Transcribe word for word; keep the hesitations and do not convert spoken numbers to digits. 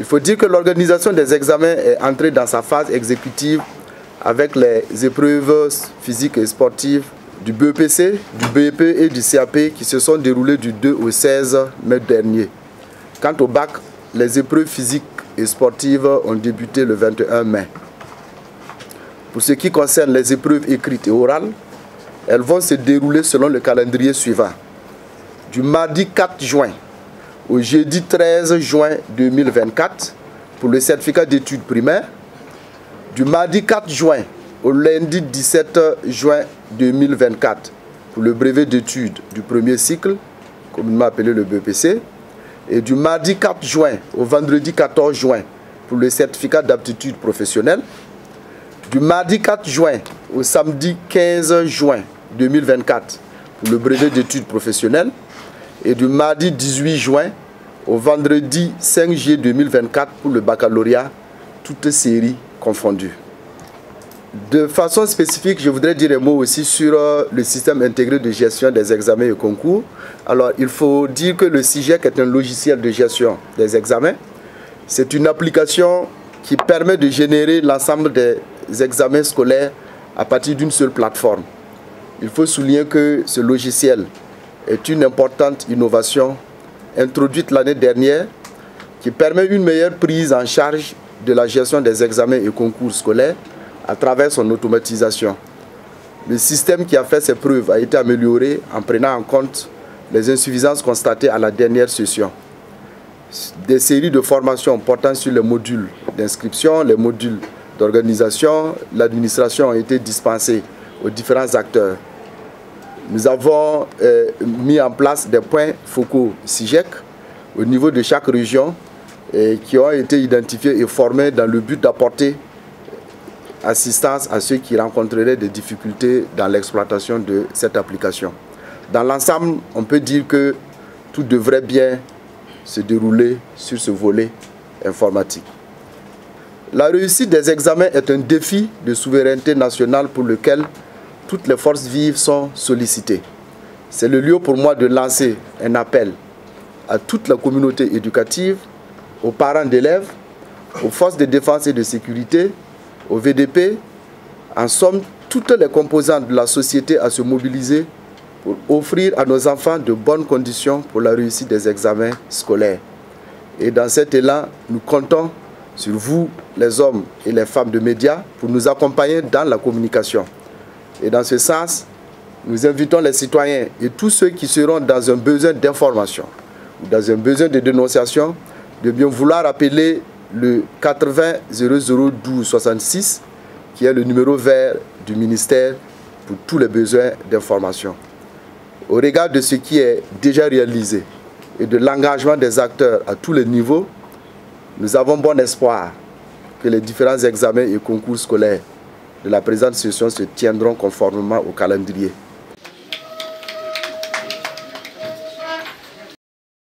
Il faut dire que l'organisation des examens est entrée dans sa phase exécutive avec les épreuves physiques et sportives du B E P C, du B E P et du C A P qui se sont déroulées du deux au seize mai dernier. Quant au bac, les épreuves physiques et sportives ont débuté le vingt et un mai. Pour ce qui concerne les épreuves écrites et orales, elles vont se dérouler selon le calendrier suivant. Du mardi quatre juin au jeudi treize juin deux mille vingt-quatre pour le certificat d'études primaires, du mardi quatre juin au lundi dix-sept juin deux mille vingt-quatre pour le brevet d'études du premier cycle, communément appelé le B E P C, et du mardi quatre juin au vendredi quatorze juin pour le certificat d'aptitude professionnelle, du mardi quatre juin au samedi quinze juin deux mille vingt-quatre pour le brevet d'études professionnelles, et du mardi dix-huit juin au vendredi cinq juillet deux mille vingt-quatre pour le baccalauréat, toutes séries confondues. De façon spécifique, je voudrais dire un mot aussi sur le système intégré de gestion des examens et concours. Alors, il faut dire que le S I G E C est un logiciel de gestion des examens. C'est une application qui permet de générer l'ensemble des examens scolaires à partir d'une seule plateforme. Il faut souligner que ce logiciel est une importante innovation introduite l'année dernière qui permet une meilleure prise en charge de la gestion des examens et concours scolaires à travers son automatisation. Le système qui a fait ses preuves a été amélioré en prenant en compte les insuffisances constatées à la dernière session. Des séries de formations portant sur les modules d'inscription, les modules d'organisation, l'administration ont été dispensées aux différents acteurs. Nous avons euh, mis en place des points focaux S I G E C au niveau de chaque région et qui ont été identifiés et formés dans le but d'apporter assistance à ceux qui rencontreraient des difficultés dans l'exploitation de cette application. Dans l'ensemble, on peut dire que tout devrait bien se dérouler sur ce volet informatique. La réussite des examens est un défi de souveraineté nationale pour lequel toutes les forces vives sont sollicitées. C'est le lieu pour moi de lancer un appel à toute la communauté éducative, aux parents d'élèves, aux forces de défense et de sécurité, au V D P, en somme, toutes les composantes de la société à se mobiliser pour offrir à nos enfants de bonnes conditions pour la réussite des examens scolaires. Et dans cet élan, nous comptons sur vous, les hommes et les femmes de médias, pour nous accompagner dans la communication. Et dans ce sens, nous invitons les citoyens et tous ceux qui seront dans un besoin d'information ou dans un besoin de dénonciation de bien vouloir appeler le quatre-vingts zéro zéro douze soixante-six, qui est le numéro vert du ministère pour tous les besoins d'information. Au regard de ce qui est déjà réalisé et de l'engagement des acteurs à tous les niveaux, nous avons bon espoir que les différents examens et concours scolaires de la présente session se tiendront conformément au calendrier.